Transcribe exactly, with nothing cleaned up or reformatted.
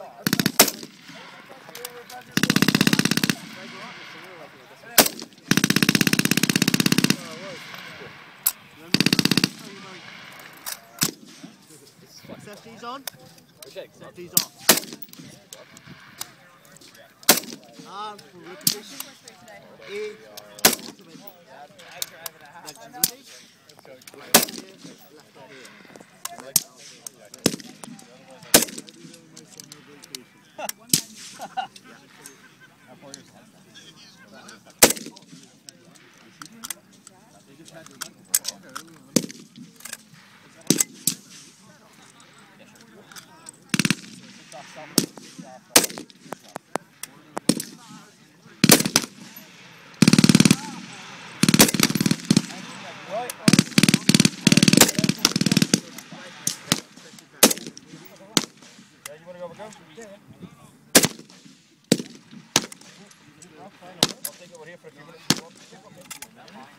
Set these on. Set these off. Arm for repetition. In. Legs and knees. Right here, left here. I'll take it over here for a few minutes.